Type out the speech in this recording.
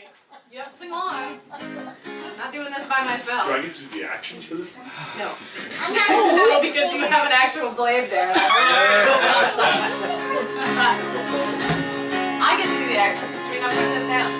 Yeah, sing along. Not doing this by myself. Do I get to do the actions for this one? No. No, because you have an actual blade there. I get to do the actions. Do we not put this down?